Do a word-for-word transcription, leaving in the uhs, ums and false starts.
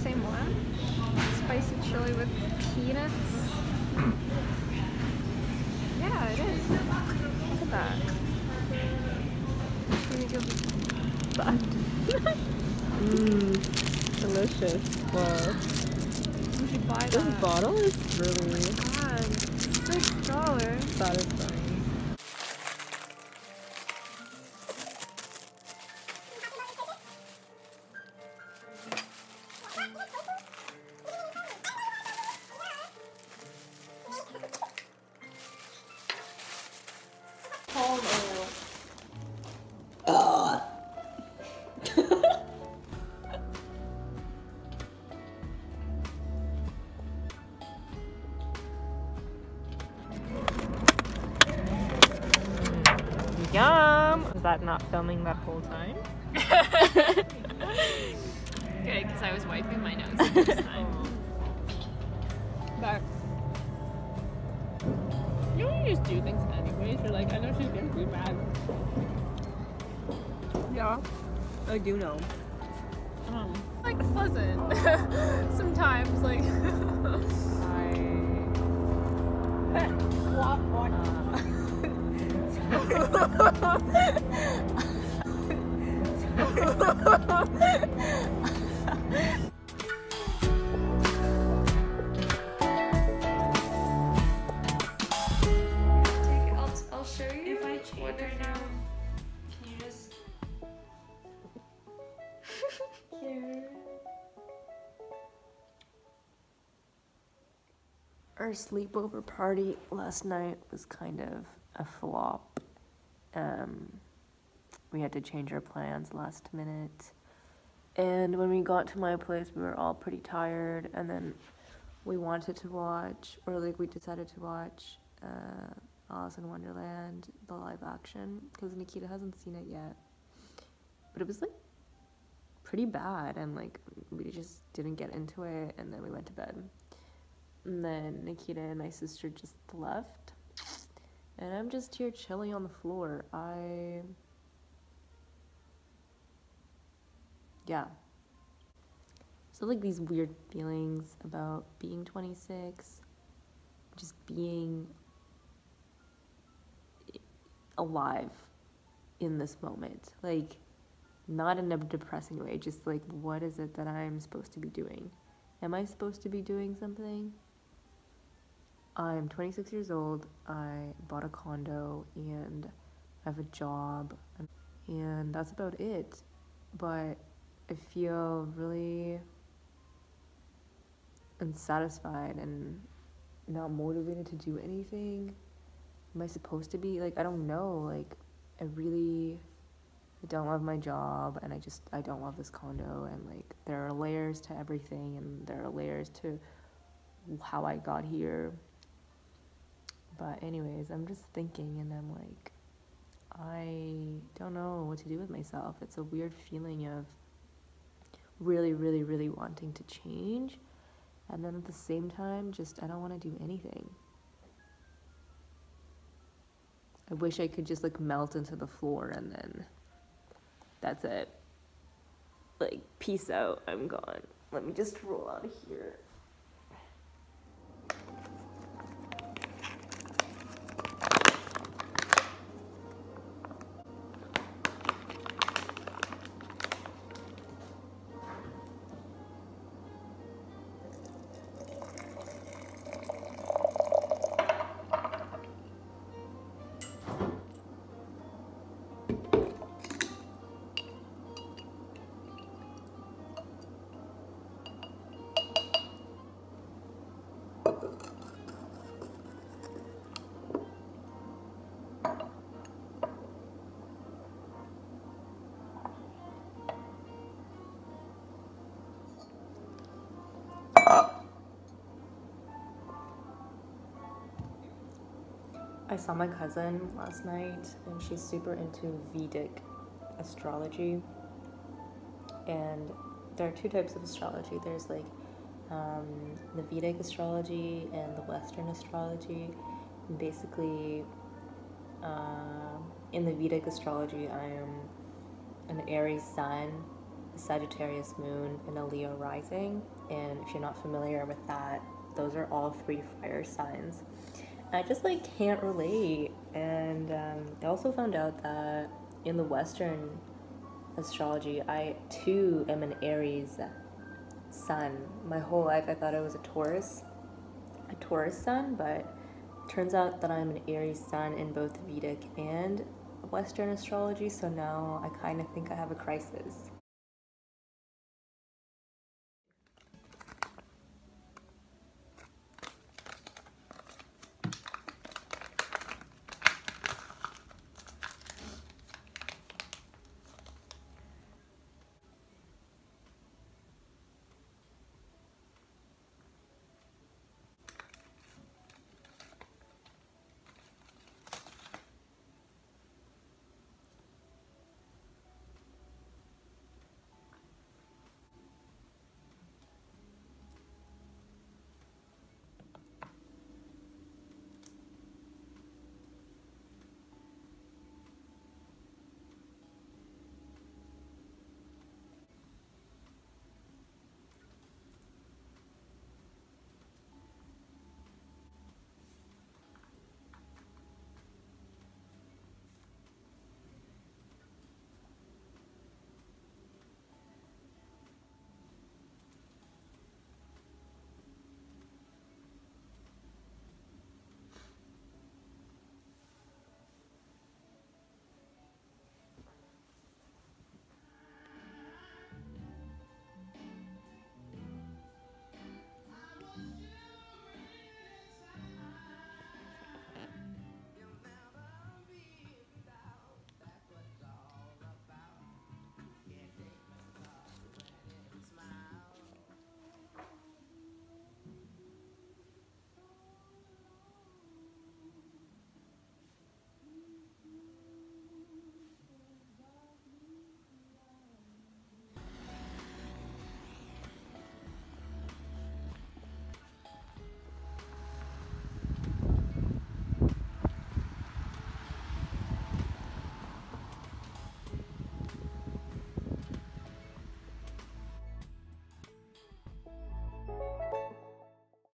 same one. Spicy chili with peanuts. Yeah, it is. Look at that. Let me give that. Mmm, delicious. Wow. You should buy This that. bottle is really God, six dollars. satisfying. Palm oil. Ugh. Yum! Was that not filming that whole time? Good, because I was wiping my nose the first time. But you know, you just do things anyways. You're like, I know she's gonna be mad. Yeah. I do know. Um, like pleasant. Sometimes, like. I. What? What? I'll, I'll show you. If I change right now, can you just. Here. Our sleepover party last night was kind of a flop. Um, we had to change our plans last minute. And when we got to my place, we were all pretty tired. And then we wanted to watch, or like we decided to watch uh, Alice in Wonderland, the live action, because Nikita hasn't seen it yet. But it was like pretty bad, and like we just didn't get into it, and then we went to bed. And then Nikita and my sister just left. And I'm just here chilling on the floor. I... Yeah. So like these weird feelings about being twenty-six. Just being alive in this moment. Like, not in a depressing way. Just like, what is it that I'm supposed to be doing? Am I supposed to be doing something? I'm twenty-six years old, I bought a condo, and I have a job, and that's about it. But I feel really unsatisfied and not motivated to do anything. Am I supposed to be? Like, I don't know. Like, I really don't love my job, and I just, I don't love this condo, and like, there are layers to everything, and there are layers to how I got here. But anyways, I'm just thinking, and I'm like, I don't know what to do with myself. It's a weird feeling of really, really, really wanting to change, and then at the same time, just I don't want to do anything. I wish I could just like melt into the floor, and then that's it. Like, peace out, I'm gone. Let me just roll out of here. I saw my cousin last night, and she's super into Vedic astrology. And there are two types of astrology. There's like um, the Vedic astrology and the Western astrology. And basically, uh, in the Vedic astrology, I am an Aries sun, a Sagittarius moon, and a Leo rising. And if you're not familiar with that, those are all three fire signs. And I just like can't relate. And um, I also found out that in the Western astrology, I too am an Aries sun. My whole life I thought I was a Taurus, a Taurus sun, but it turns out that I'm an Aries sun in both Vedic and Western astrology, so now I kind of think I have a crisis.